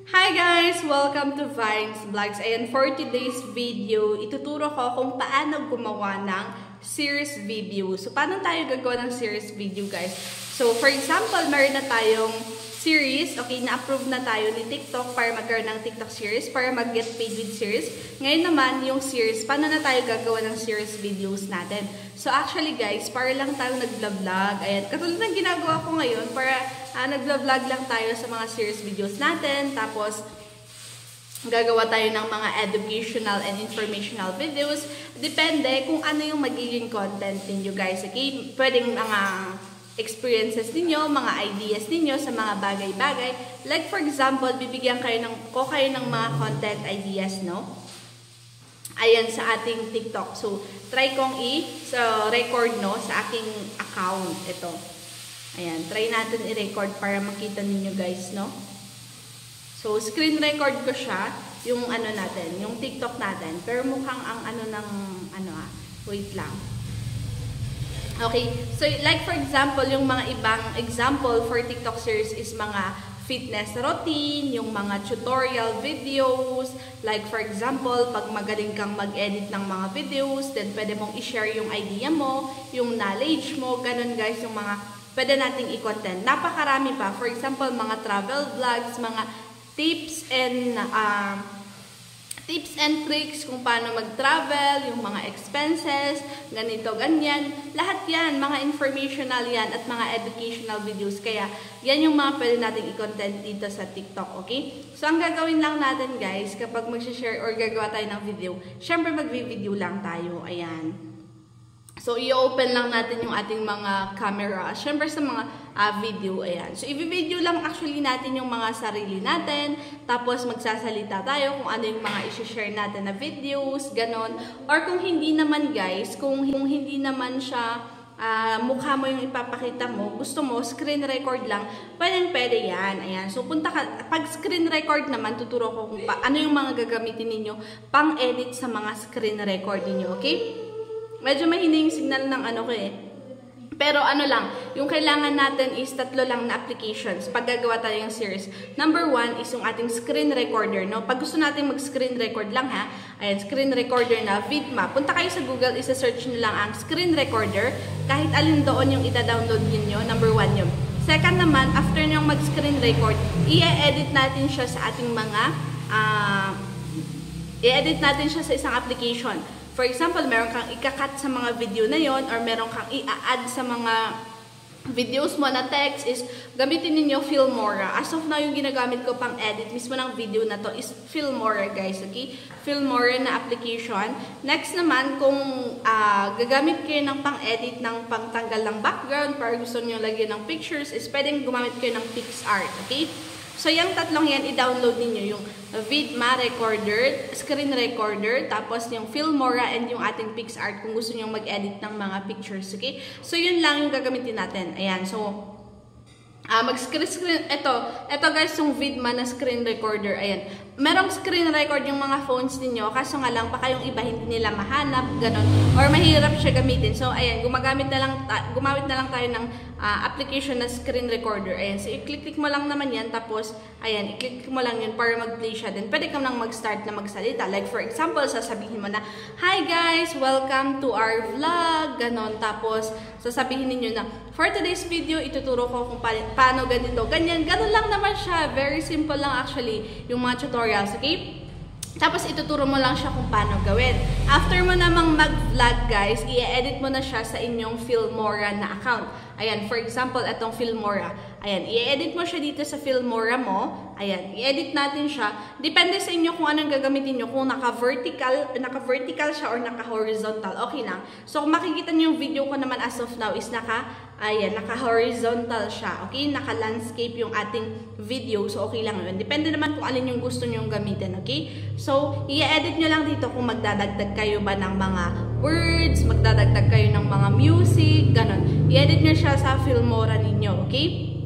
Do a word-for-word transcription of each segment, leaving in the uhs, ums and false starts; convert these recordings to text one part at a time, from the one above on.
Hi guys! Welcome to Vines Vlogs. Ayan, for today's video, ituturo ko kung paano gumawa ng series video. So, paano tayo gagawa ng series video, guys? So, for example, meron na tayong series. Okay, na-approve na tayo ni TikTok para magkaroon ng TikTok series, para mag-get paid with series. Ngayon naman, yung series, paano na tayo gagawa ng series videos natin? So, actually, guys, para lang tayo nag-vlog. Ayan, katulad ng ginagawa ko ngayon, para uh, nag-vlog lang tayo sa mga series videos natin. Tapos, gagawa tayo ng mga educational and informational videos. Depende kung ano yung magiging content ninyo, guys. Okay? Pwedeng mga experiences ninyo, mga ideas ninyo sa mga bagay-bagay. Like for example, bibigyan kayo ng, ko kayo ng mga content ideas, no? Ayan, sa ating TikTok. So, try kong i-record, no, sa aking account. Ito. Ayan, try natin i-record para makita ninyo, guys, no? So, screen record ko siya, yung ano natin, yung TikTok natin. Pero mukhang ang ano ng, ano ah, wait lang. Okay, so like for example, yung mga ibang example for TikTok series is mga fitness routine, yung mga tutorial videos, like for example, pag magaling kang mag-edit ng mga videos, then pwede mong i-share yung idea mo, yung knowledge mo, ganun guys, yung mga pwede nating i-content. Napakarami pa, for example, mga travel vlogs, mga tips and uh, tips and tricks kung paano mag-travel, yung mga expenses, ganito, ganyan. Lahat yan, mga informational yan at mga educational videos. Kaya, yan yung mga pwede natin i-content dito sa TikTok, okay? So, ang gagawin lang natin, guys, kapag mag-share or gagawa tayo ng video, syempre mag-video lang tayo. Ayan. So, i-open lang natin yung ating mga camera. Syempre sa mga uh, video, ayan. So, i-video lang actually natin yung mga sarili natin. Tapos, magsasalita tayo kung ano yung mga i-share natin na videos, ganon. Or kung hindi naman, guys, kung, kung hindi naman siya uh, mukha mo yung ipapakita mo, gusto mo, screen record lang, pwede-pwede yan. Ayan. So, punta ka, pag screen record naman, tuturo ko kung pa, ano yung mga gagamitin ninyo pang-edit sa mga screen record ninyo, okay? Medyo mahina yung signal ng ano ko eh. Pero ano lang, yung kailangan natin is tatlo lang na applications pag gagawa tayo ng series. Number one is yung ating screen recorder, no? Pag gusto natin mag-screen record lang ha, ayan, screen recorder na Vidma. Punta kayo sa Google, isa-search nyo lang ang screen recorder. Kahit alin doon yung ita-download nyo, number one yun. Second naman, after nyo mag-screen record, i-edit natin siya sa ating mga, uh, i-edit natin siya sa isang application. For example, meron kang ika-cut sa mga video na yon or meron kang i-add sa mga videos mo na text is gamitin niyo Filmora. As of now, yung ginagamit ko pang edit mismo ng video na to is Filmora, guys, okay? Filmora na application. Next naman, kung uh, gagamit kayo ng pang-edit ng pangtanggal ng background para gusto niyo lagyan ng pictures, is pwedeng gumamit kayo ng PixArt, okay? So, yung tatlong yan, i-download ninyo yung Vidma recorder, screen recorder, tapos yung Filmora and yung ating PixArt kung gusto nyo mag-edit ng mga pictures, okay? So, yun lang yung gagamitin natin. Ayan, so, uh, mag-screen, screen, ito, ito guys, yung Vidma na screen recorder, ayan. Merong screen record yung mga phones ninyo, kaso nga lang, baka yung iba hindi nila mahanap, ganon, or mahirap siya gamitin. So, ayan, gumagamit na lang, gumamit na lang tayo ng uh, application na screen recorder. Ayan, so, i-click-click mo lang naman yan, tapos, ayan, i-click mo lang yun para mag-play siya. Then, pwede ka nang mag-start na magsalita. Like, for example, sasabihin mo na, "Hi guys, welcome to our vlog," ganon. Tapos, sasabihin ninyo na, "For today's video, ituturo ko kung pa paano ganito, ganyan." Ganon lang naman siya. Very simple lang actually, yung mga tutorials, okay? Tapos, ituturo mo lang siya kung paano gawin. After mo namang mag-vlog, guys, i-edit mo na siya sa inyong Filmora na account. Ayan, for example, itong Filmora. Ayan, i-edit mo siya dito sa Filmora mo. Ayan, i-edit natin siya. Depende sa inyo kung anong gagamitin nyo. Kung naka-vertical, naka-vertical siya or naka-horizontal, okay lang. So, kung makikita nyo yung video ko naman as of now is naka, ayan, naka-horizontal siya. Okay? Naka-landscape yung ating video. So, okay lang yun. Depende naman kung alin yung gusto nyo gamitin. Okay? So, i-edit nyo lang dito kung magdadagdag kayo ba ng mga words, magdadagdag kayo ng mga music, ganon. I-edit nyo siya sa Filmora ninyo. Okay?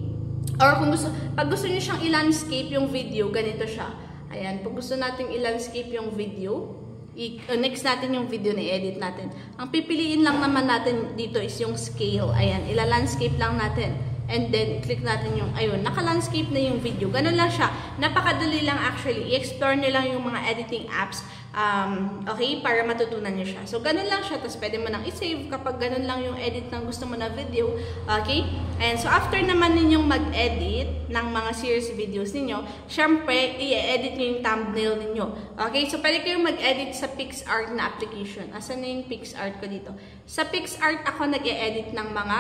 Or kung gusto, pag gusto nyo siyang i-landscape yung video, ganito siya. Ayan, pag gusto natin i-landscape yung video, i uh, next natin yung video na i-edit natin. Ang pipiliin lang naman natin dito is yung scale. Ayan, ila-landscape lang natin. and then click natin yung, ayun, naka-landscape na yung video. Ganun lang siya. Napakadali lang actually. I-explore nyo lang yung mga editing apps, um, okay, para matutunan nyo siya. So, ganun lang siya. Tapos, pwede mo nang i-save kapag ganun lang yung edit ng gusto mo na video, okay? And so, after naman ninyong mag-edit ng mga series videos ninyo, syempre, i-edit nyo yung thumbnail ninyo. Okay? So, pwede kayong mag-edit sa PixArt na application. Asan na yung PixArt ko dito? Sa PixArt, ako nag-e-edit ng mga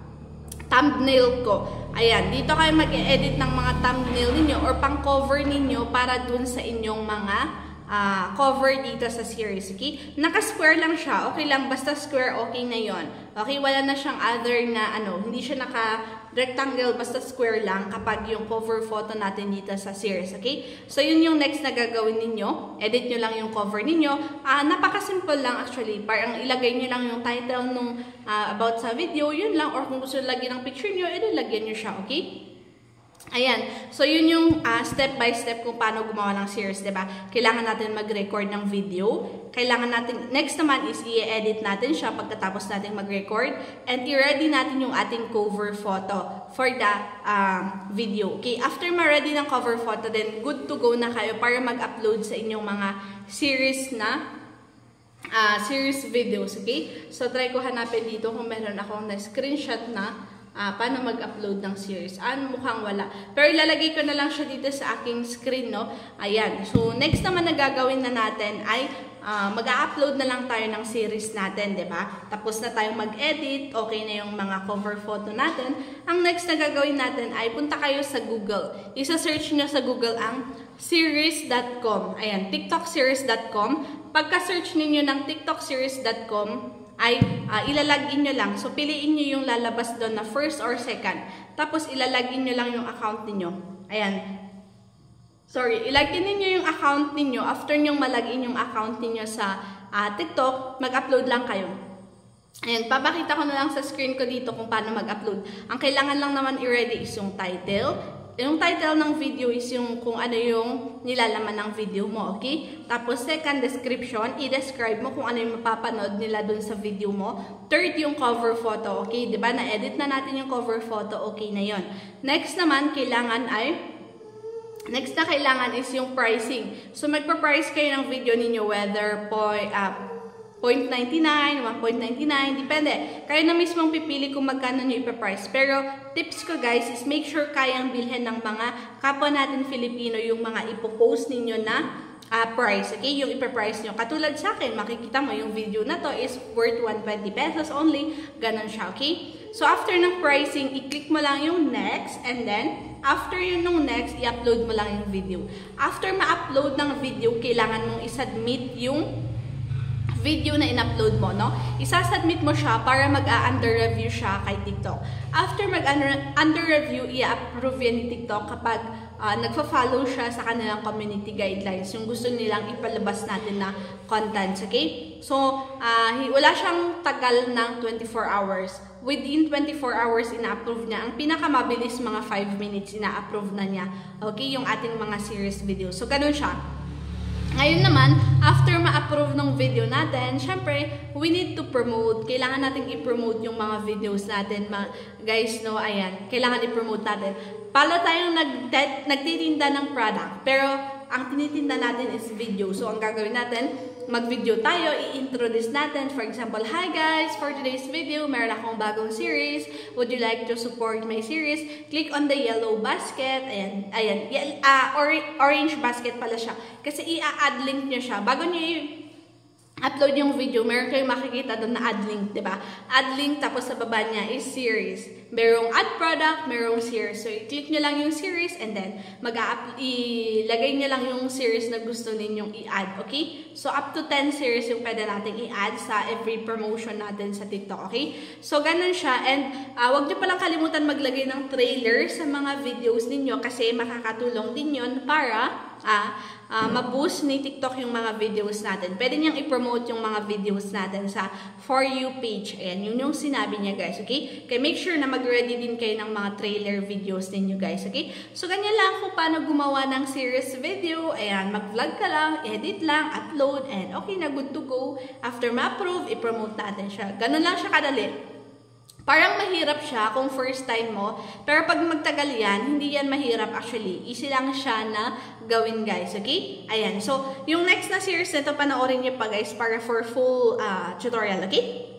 thumbnail ko. Ayan, dito kayo mag-e-edit ng mga thumbnail ninyo or pang-cover ninyo para dun sa inyong mga Uh, cover dito sa series, okay? Naka-square lang siya, okay lang, basta square, okay na yon. Okay, wala na siyang other na, ano, hindi siya naka-rectangle, basta square lang kapag yung cover photo natin dito sa series, okay? So, yun yung next na gagawin ninyo. Edit nyo lang yung cover ninyo. Uh, napaka-simple lang actually. Parang ilagay nyo lang yung title nung uh, about sa video, yun lang. Or kung gusto lagyan ng picture nyo, ilagyan nyo siya, okay? Ayan. So, yun yung uh, step by step kung paano gumawa ng series, diba? Kailangan natin mag-record ng video. Kailangan natin, next naman is i-edit natin siya pagkatapos natin mag-record. And i-ready natin yung ating cover photo for the uh, video. Okay? After ma-ready ng cover photo, then good to go na kayo para mag-upload sa inyong mga series na uh, series videos. Okay? So, try ko hanapin dito kung meron akong na-screenshot na Uh, paano mag-upload ng series. Ah, mukhang wala. Pero ilalagay ko na lang siya dito sa aking screen, no? Ayan. So, next naman na gagawin na natin ay uh, mag-upload na lang tayo ng series natin, diba? Tapos na tayong mag-edit. Okay na yung mga cover photo natin. Ang next na gagawin natin ay punta kayo sa Google. Isa-search nyo sa Google ang series dot com. Ayan, tiktok series dot com. Pagka-search ninyo ng tiktok series dot com, ay uh, ilalagin nyo lang. So, piliin nyo yung lalabas doon na first or second. Tapos, ilalagin nyo lang yung account ninyo. Ayan. Sorry, ilagin niyo yung account ninyo. After nyo malagin yung account ninyo sa uh, TikTok, mag-upload lang kayo. Ayan, papakita ko na lang sa screen ko dito kung paano mag-upload. Ang kailangan lang naman i-ready is yung title. Yung title ng video is yung kung ano yung nilalaman ng video mo, okay? Tapos, second, description. I-describe mo kung ano yung mapapanood nila dun sa video mo. Third, yung cover photo, okay? Diba? Na-edit na natin yung cover photo, okay na yon. Next naman, kailangan ay next na kailangan is yung pricing. So, magpa-price kayo ng video ninyo whether po, uh, zero point nine nine, one point nine nine, depende. Kayo na mismong pipili kung magkano nyo ipaprice. Pero, tips ko guys is make sure kayang bilhin ng mga kapwa natin Filipino yung mga ipopost ninyo na uh, price. Okay? Yung ipaprice nyo. Katulad sa akin, makikita mo yung video na to is worth one hundred twenty pesos only. Ganon siya, okay? So, after ng pricing, i-click mo lang yung next and then, after yun nung next, i-upload mo lang yung video. After ma-upload ng video, kailangan mong isubmit yung video na in-upload mo, no? Isasubmit mo siya para mag-a-under review siya kay TikTok. After mag-under review, i-approve yan ni TikTok kapag uh, nagfa-follow siya sa kanilang community guidelines, yung gusto nilang ipalabas natin na contents, okay? So, uh, wala siyang tagal ng twenty-four hours. Within twenty-four hours, ina-approve niya. Ang pinakamabilis, mga five minutes, ina-approve na niya, okay? Yung ating mga series video. So, ganun siya. Ngayon naman, after ma-approve ng video natin, syempre, we need to promote. Kailangan natin i-promote yung mga videos natin. Ma guys, no, ayan. Kailangan i-promote natin. Pala tayong nag nagtitinda ng product, pero ang tinitinda natin is video. So, ang gagawin natin, mag-video tayo, i-introduce natin. For example, hi guys, for today's video, meron akong bagong series. Would you like to support my series? Click on the yellow basket. Ayan, ayan. Uh, or orange basket pala siya. Kasi i-add link nyo siya. Bago nyo upload yung video, meron kayong makikita doon na add link, diba? Add link, tapos sa baba niya is series. Merong add product, merong series. So, i-click nyo lang yung series and then ilagay nyo lang yung series na gusto ninyong i-add, okay? So, up to ten series yung pwede natin i-add sa every promotion natin sa TikTok, okay? So, ganun siya. And, uh, wag nyo palang kalimutan maglagay ng trailer sa mga videos ninyo kasi makakatulong din yun para ah, uh, ma-boost ni TikTok yung mga videos natin. Pwede niyang i-promote yung mga videos natin sa For You page. Ayan, yun yung sinabi niya guys, okay? Kaya make sure na mag-ready din kayo ng mga trailer videos ninyo guys, okay? So, ganyan lang kung paano gumawa ng series video. Ayan, mag-vlog ka lang, edit lang, upload, and okay na, good to go. After ma-approve, i-promote natin siya. Ganun lang siya kadali. Parang mahirap siya kung first time mo, pero pag magtagal yan, hindi yan mahirap actually. Easy lang siya na gawin guys, okay? Ayan, so yung next na series nito, panoorin niyo pa guys para for full uh, tutorial, okay?